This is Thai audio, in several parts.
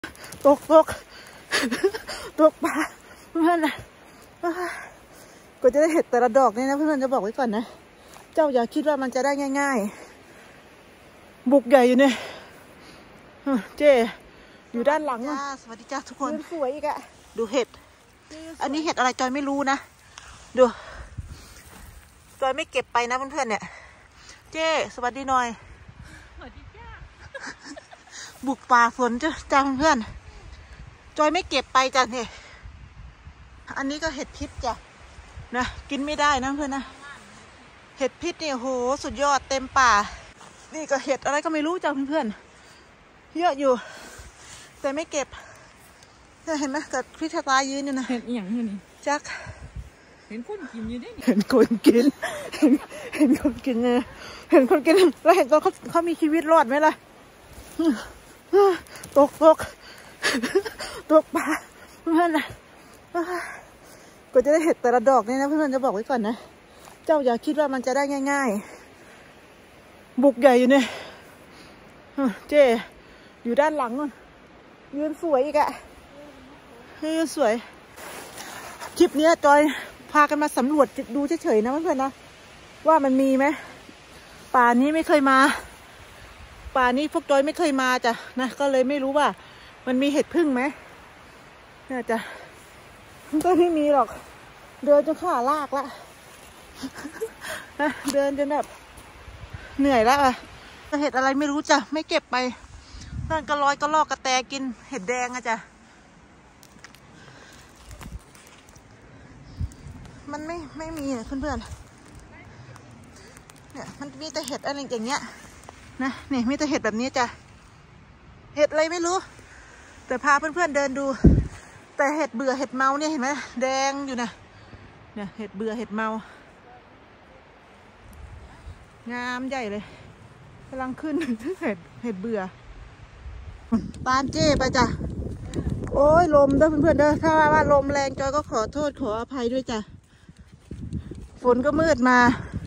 ตกปลาเพื่อนนะก็จะได้เห็ดแต่ละดอกนี่นะเพื่อนจะบอกไว้ก่อนนะเจ้าอย่าคิดว่ามันจะได้ง่ายๆบุกใหญ่อยู่เนี่ยเจอยู่ด้านหลังสวัสดีจ้าทุกคนสวยอีกอะดูเห็ดอันนี้เห็ดอะไรจอยไม่รู้นะดูจอยไม่เก็บไปนะเพื่อนๆเนี่ยเจสวัสดีหน่อยสวัสดีจ้าบุกป่าฝนจ้าเพื่อนจอยไม่เก็บไปจ้ะเนี่ยอันนี้ก็เห็ดพิษจ้ะนะกินไม่ได้นะเพื่อนนะเห็ดพิษเนี่ยโหสุดยอดเต็มป่านี่ก็เห็ดอะไรก็ไม่รู้จ้ะเพื่อนๆเยอะอยู่แต่ไม่เก็บเห็นไหมกับพี่ชะตายืนอยู่นะเห็นอย่างนี้จักเห็นคนกินอยู่ได้เห็นคนกินเห็นคนกินเนี่ยเห็นคนกินแล้วเห็นตอนเขามีชีวิตรอดไหมล่ะตกปลาเพื่อนนะก็จะได้เห็ดแต่ละดอกนี่นะเพื่อนจะบอกไว้ก่อนนะเจ้าอย่าคิดว่ามันจะได้ง่ายๆบุกใหญ่อยู่เนี่ยเจอยู่ด้านหลังนู่นยืนสวยอีกอะยืนสวยคลิปนี้จอยพากันมาสำรวจดูเฉยๆนะเพื่อนๆนะว่ามันมีไหมป่านี้ไม่เคยมาป่านี้พวกจอยไม่เคยมาจ้ะนะก็เลยไม่รู้ว่ามันมีเห็ดพึ่งไหมน่าจะก็ไม่มีหรอกเดินจนขาลากละนะเดินจนแบบเหนื่อยแล้วอะเห็ดอะไรไม่รู้จ้ะไม่เก็บไปนั่นก็ลอยก็ลอกกระแตกินเห็ดแดงอะจ้ะมันไม่มีเพื่อนๆเนี่ยมันมีแต่เห็ดอะไรอย่างเงี้ยนะเนี่ยมีแต่เห็ดแบบนี้จ้ะเห็ดอะไรไม่รู้แต่พาเพื่อนๆเดินดูแต่เห็ดเบื่อเห็ดเมาเนี่ยเห็นไหมแดงอยู่นะเนี่ยเห็ดเบื่อเห็ดเมางามใหญ่เลยกำลังขึ้น เห็ดเบื่อตามเจ้ไปจ้ะโอ้ยลมเด้อเพื่อนๆเด้อถ้าว่าลมแรงจอยก็ขอโทษขออภัยด้วยจ้ะฝนก็มืดมา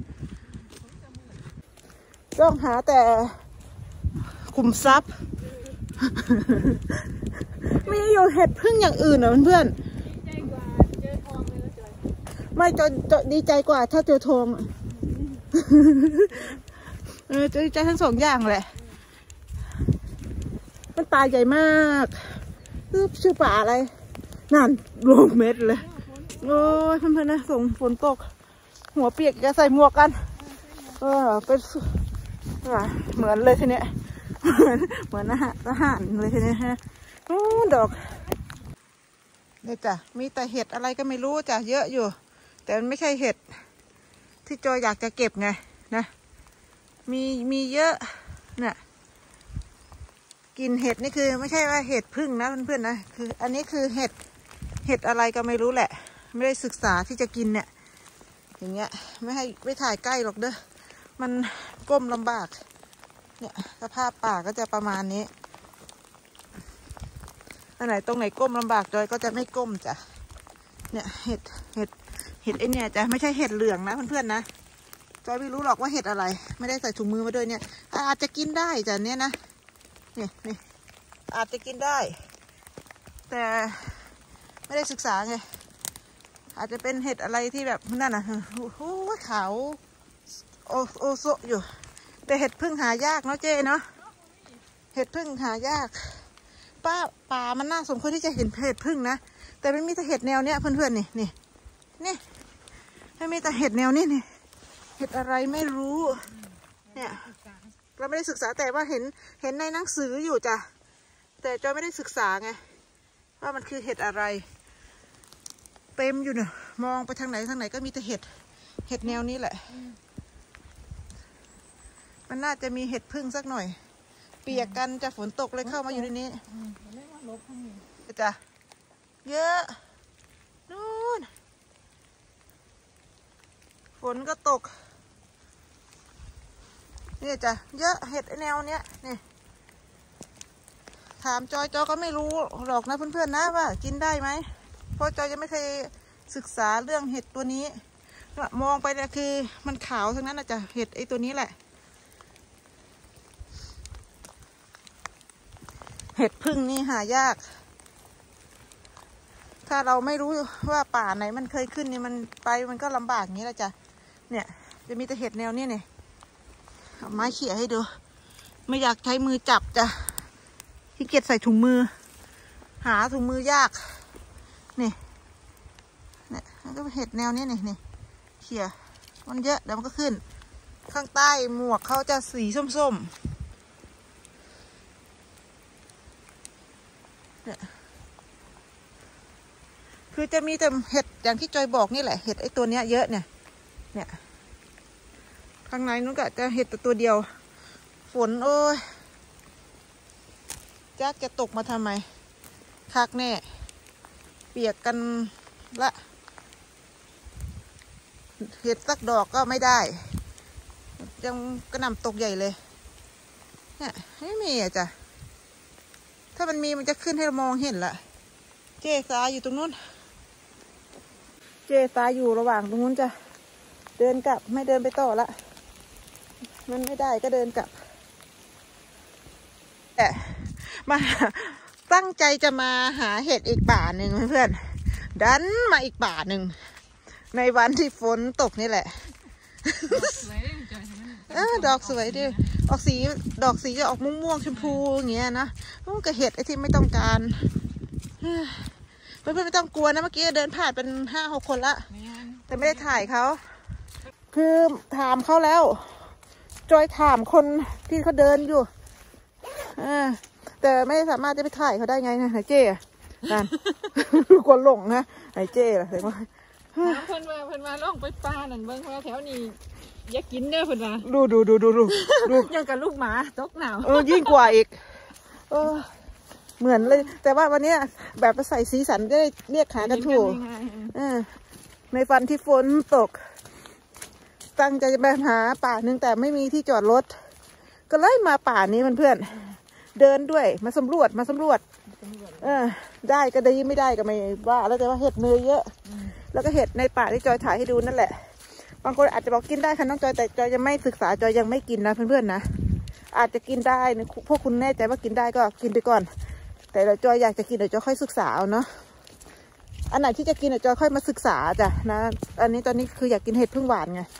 ต้องหาแต่ขุมทรัพย์ไม่อยู่เห็ดพึ่งอย่างอื่นเหรอเพื่อนๆไม่จอยดีใจกว่าถ้าเจอทองจะดีใจทั้งสองอย่างแหละมันตาใหญ่มากชื่อป่าอะไรนั่นลงเม็ดเลยโอ้ยเพื่อนๆนะส่งฝนตกหัวเปียกจะใส่หมวกกันเป็นเหมือนเลยทีเนี้ยเหมือนทหารเลยทีเนี้ยฮะโอ้ดอกนี่จ้ะมีแต่เห็ดอะไรก็ไม่รู้จ้ะเยอะอยู่แต่มันไม่ใช่เห็ดที่จอยอยากจะเก็บไงนะมีเยอะเนี่ยกินเห็ดนี่คือไม่ใช่ว่าเห็ดพึ่งนะเพื่อนๆนะคืออันนี้คือเห็ดอะไรก็ไม่รู้แหละไม่ได้ศึกษาที่จะกินเนี่ยอย่างเงี้ยไม่ถ่ายใกล้หรอกเด้อมันก้มลำบากเนี่ยสภาพป่าก็จะประมาณนี้อันไหนตรงไหนก้มลำบากจอยก็จะไม่ก้มจ้ะเนี่ยเห็ดไอเนี่ยจ้ะไม่ใช่เห็ดเหลืองนะเพื่อนๆนะจอยไม่รู้หรอกว่าเห็ดอะไรไม่ได้ใส่ถุงมือมาด้วยเนี่ยอาจจะกินได้จ้ะเนี่ยนะนี่อาจจะกินได้แต่ไม่ได้ศึกษาไงอาจจะเป็นเห็ดอะไรที่แบบนั่นน่ะโอ้โหขาวโอโซอยู่แต่เห็ดพึ่งหายากเนาะเจ๊เนาะเห็ดพึ่งหายากป่ามันน่าสมควรที่จะเห็นเห็ดพึ่งนะแต่ไม่มีแต่เห็ดแนวเนี้ยเพื่อนๆนี่ไม่มีแต่เห็ดแนวนี้นี่เห็ดอะไรไม่รู้เนี่ยเราไม่ได้ศึกษาแต่ว่าเห็นในหนังสืออยู่จ้ะแต่จอยไม่ได้ศึกษาไงว่ามันคือเห็ดอะไรเต็มอยู่เนี่ยมองไปทางไหนก็มีแต่เห็ดแนวนี้แหละมันน่าจะมีเห็ดพึ่งสักหน่อยเปียกกันจะฝนตกเลยเข้ามาอยู่ในนี้จ้ะเยอะนู่นฝนก็ตกนี่จ้ะเยอะเห็ดแนวเนี้ยนี่ถามจอยก็ไม่รู้หรอกนะเพื่อนๆนะว่ากินได้ไหมเพราะจอยยังไม่เคยศึกษาเรื่องเห็ดตัวนี้มองไปเนี่ยคือมันขาวทั้งนั้นนะจ้ะเห็ดไอตัวนี้แหละเห็ดพึ่งนี่หายากถ้าเราไม่รู้ว่าป่าไหนมันเคยขึ้นนี่มันไปมันก็ลำบากอย่างนี้แหละจ้ะเนี่ยจะมีแต่เห็ดแนวนี้เนี่ยเอาไม้เขี่ยให้ดูไม่อยากใช้มือจับจ้ะขี้เกียจใส่ถุงมือหาถุงมือยากนี่เนี่ยมันก็เห็ดแนวนี้นี่เขี่ยมันเยอะเดี๋ยวมันก็ขึ้นข้างใต้หมวกเขาจะสีส้มๆเนี่ยคือจะมีแต่เห็ดอย่างที่จอยบอกนี่แหละเห็ดไอ้ตัวเนี้ยเยอะเนี่ยข้างในนู้นก็จะเห็ดตัวเดียวฝนโอ้ยจักจะตกมาทำไมคักแน่เปียกกันละเห็ดสักดอกก็ไม่ได้ยังกระหน่ำตกใหญ่เลยเนี่ยไม่มีอ่ะจ้ะถ้ามันมีมันจะขึ้นให้เรามองเห็นละเจ๊สาอยู่ตรงนู้นเจ๊สาอยู่ระหว่างตรงนู้นจ้ะเดินกลับไม่เดินไปต่อละมันไม่ได้ก็เดินกลับแต่มาตั้งใจจะมาหาเห็ดอีกป่าหนึ่งเพื่อนดันมาอีกป่าหนึ่งในวันที่ฝนตกนี่แหละดอกสวยดิออกสีดอกสีจะออกม่วงๆชมพูอย่างเงี้ยนะมันก็เห็ดไอ้ที่ไม่ต้องการเพื่อนๆไม่ต้องกลัวนะเมื่อกี้เดินผ่านเป็น5-6 คนละแต่ไม่ได้ถ่ายเขาคือถามเขาแล้วจอยถามคนที่เขาเดินอยู่แต่ไม่สามารถจะไปถ่ายเขาได้ไงนะไอ้เจ๊นั่นกลัวหลงนะไอ้เจ๊ล่ะเห็นไหมเพิ่นมาล่องไปปลาหนังเบิ้งแถวนี้อย่ากินเด้อเพิ่นว่าดูยังกับลูกหมาตกหนาวยิ่งกว่าอีกเหมือนเลยแต่ว่าวันนี้แบบใส่สีสันได้เรียกหากันถูกในวันที่ฝนตกตั้งใจจะไปหาป่าหนึ่งแต่ไม่มีที่จอดรถก็เลยมาป่านี้เพื่อนเดินด้วยมาสำรวจได้ก็ดีไม่ได้ก็ไม่ว่าแล้วแต่ว่าเห็ดเนยเยอะแล้วก็เห็ดในป่าที่จอยถ่ายให้ดูนั่นแหละบางคนอาจจะบอกกินได้ค่ะน้องจอยแต่จอยยังไม่ศึกษาจอยยังไม่กินนะเพื่อนๆนะอาจจะกินได้พวกคุณแน่ใจว่ากินได้ก็กินไปก่อนแต่เราจอยอยากจะกินเดี๋ยวจอยค่อยศึกษาเอาเนาะอันไหนที่จะกินเดี๋ยวจอยค่อยมาศึกษาจ้ะนะอันนี้ตอนนี้คืออยากกินเห็ดพึ่งหวานไง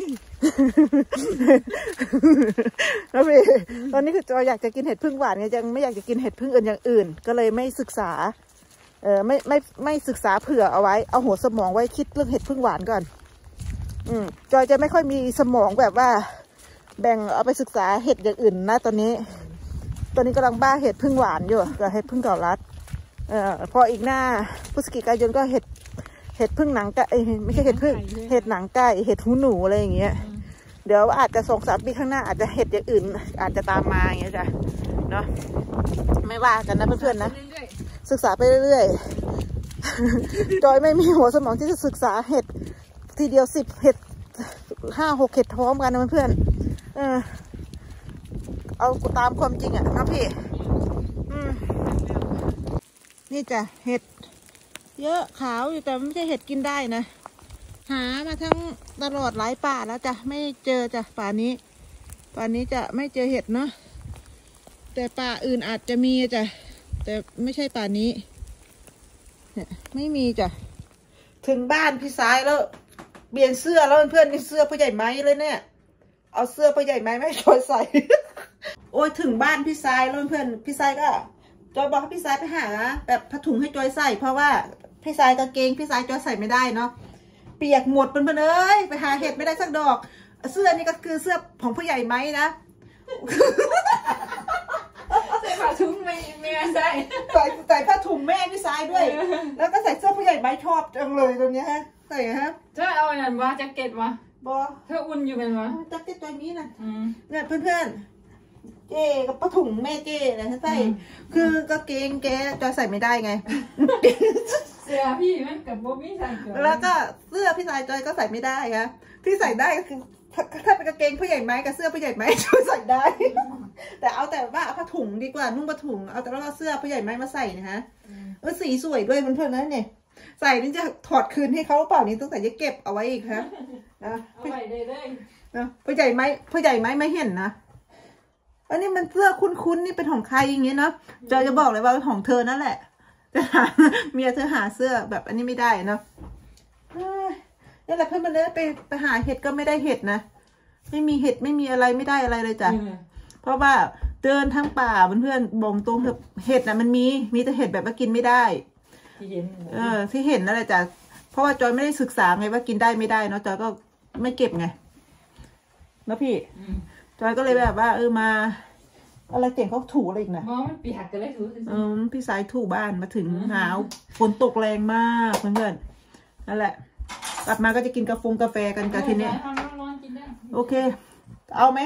แล้วพี่ตอนนี้คือจอยอยากจะกินเห็ดพึ่งหวานไงยังไม่อยากจะกินเห็ดพึ่งอื่นอย่างอื่นก็เลยไม่ศึกษาไม่ศึกษาเผื่อเอาไว้เอาหัวสมองไว้คิดเรื่องเห็ดพึ่งหวานก่อนจอยจะไม่ค่อยมีสมองแบบว่าแบ่งเอาไปศึกษาเห็ดอย่างอื่นนะตอนนี้กำลังบ้าเห็ดพึ่งหวานอยู่กับเห็ดพึ่งเก่ารัดพออีกหน้าพฤศจิกายนก็เห็ดพึ่งหนังไก่ไม่ใช่เห็ดพึ่งเห็ดหนังไก่เห็ดหูหนูอะไรอย่างเงี้ยเดี๋ยวอาจจะ2-3 ปีข้างหน้าอาจจะเห็ดอย่างอื่นอาจจะตามมาอย่างเงี้ยจ้ะเนาะไม่ว่ากันนะเพื่อนๆนะศึกษาไปเรื่อยๆจอยไม่มีหัวสมองที่จะศึกษาเห็ดทีเดียว10 เห็ด5-6 เห็ดพร้อมกันนะเพื่อนเอาตามความจริงอ่ะนะพี่นี่จ้ะเห็ดเยอะขาวอยู่แต่ไม่ใช่เห็ดกินได้นะหามาทั้งตลอดหลายป่าแล้วจ้ะไม่เจอจ้ะป่านี้จะไม่เจอเห็ดเนาะแต่ป่าอื่นอาจจะมีจ้ะแต่ไม่ใช่ป่านี้เนี่ยไม่มีจ้ะถึงบ้านพี่สายแล้วเปลี่ยนเสื้อแล้วเพื่อนนี่เสื้อพ่อใหญ่ไม้เลยเนี่ยเอาเสื้อพ่อใหญ่ไม้ไม่จอยใส่ โอ้ยถึงบ้านพี่สายแล้วเพื่อนพี่สายก็จอยบอกให้พี่สายไปหาแบบผ้าถุงให้จอยใส่เพราะว่าพี่สายกางเกงพี่สายจอยใส่ไม่ได้เนาะเปียกหมดเป็นเอ้ยไปหาเห็ดไม่ได้สักดอกเสื้อนี่ก็คือเสื้อของพ่อใหญ่ไม้นะใส่ผ้าถุงแม่ใส่ผ้าถุงแม่พี่สายด้วยแล้วก็ใส่เสื้อพ่อใหญ่ไม้ชอบจังเลยตรงนี้ฮะใส่ฮะจะเอาอันนั้นวะแจ็คเก็ตวะบอเธออุ่นอยู่เป็นวะแจ็คเก็ตตัวนี้นะเนี่ยเพื่อนเจ๊กับผ้าถุงแม่เจ๊นะใส่คือกางเกงแกจอยใส่ไม่ได้ไงเสื้อพี่มันกับโบมี่ใส่แล้วก็เสื้อพี่สายจอยก็ใส่ไม่ได้ครับที่ใส่ได้ก็คือถ้าเป็นกางเกงผู้ใหญ่ไม้กับเสื้อผู้ใหญ่ไม้จอยใส่ได้แต่เอาแต่ว่าผ้าถุงดีกว่านุ่งผ้าถุงเอาแต่แล้วก็เสื้อผู้ใหญ่ไม้มาใส่นะฮะสีสวยด้วยเพื่อนๆนะเนี่ยใส่นี่จะถอดคืนให้เขาเปล่านี้ตั้งแต่จะเก็บเอาไว้อีกครับเอาไว้ได้นะผู้ใหญ่ไม้ไม่เห็นนะอันนี้มันเสื้อคุ้นๆนี่เป็นของใครอย่างเงี้ยเนาะจอยจะบอกเลยว่าเป็นของเธอนั่นแหละแต่เมียเธอหาเสื้อแบบอันนี้ไม่ได้เนาะนี่แหละเพื่อนมันเลยไปหาเห็ดก็ไม่ได้เห็ดนะไม่มีเห็ดไม่มีอะไรไม่ได้อะไรเลยจ้ะเพราะว่าเดินทั้งป่าเพื่อนๆบ่งตรงแบบเห็ดนะมันมีแต่เห็ดแบบว่ากินไม่ได้ที่เห็นที่เห็นนั่นแหละจ้ะเพราะว่าจอยไม่ได้ศึกษาไงว่ากินได้ไม่ได้เนาะจอยก็ไม่เก็บไงแล้วพี่จอยก็เลยแบบว่ามาอะไรเสียงเขาถูอะไรอีกนะมันเปียกกันเลยถูพี่สายถูบ้านมาถึงหนาวฝนตกแรงมากเพื่อนๆนั่นแหละกลับมาก็จะกินกาแฟกันกันทีนี้โอเคเอาไหม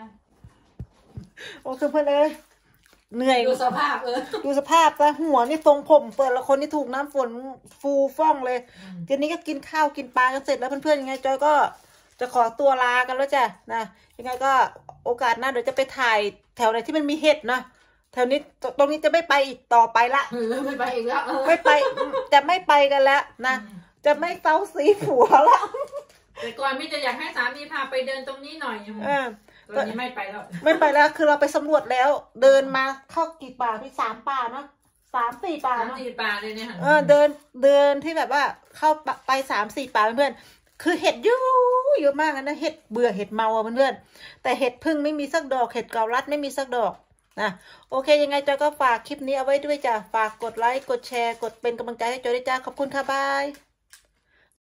โอเคเพื่อนเลยเหนื่อยดูสภาพดูสภาพแต่หัวนี่ทรงผมเปิดละคนนี่ถูกน้ำฝนฟูฟ่องเลยทีนี้ก็กินข้าวกินปลากันเสร็จแล้วเพื่อนๆยังไงจอยก็จะขอตัวลากันแล้วจ้ะนะยังไงก็โอกาสหน้าเดี๋ยวจะไปถ่ายแถวไหนที่มันมีเห็ดนะแถวนี้ตรงนี้จะไม่ไปอีกต่อไปละไม่ไปอีกแล้วไม่ไปจะไม่ไปกันแล้วนะจะไม่เซาซีผัวแล้วแต่ก่อนไม่จะอยากให้สามีพาไปเดินตรงนี้หน่อยตอนนี้ไม่ไปแล้วคือเราไปสำรวจแล้วเดินมาเข้ากี่ป่าที่3 ป่าเนาะ3-4 ป่าเนาะ 3-4 ป่าเลยเนี่ยเดินที่แบบว่าเข้าไป3-4 ป่าเพื่อนคือเห็ดเยอะมากนะเห็ดเบื่อเห็ดเมาเพื่อนแต่เห็ดพึ่งไม่มีสักดอกเห็ดเกาลัดไม่มีสักดอกนะโอเคยังไงจอยก็ฝากคลิปนี้เอาไว้ด้วยจ้ะฝากกดไลค์กดแชร์กดเป็นกำลังใจให้จอยด้วยจ้าขอบคุณค่ะบาย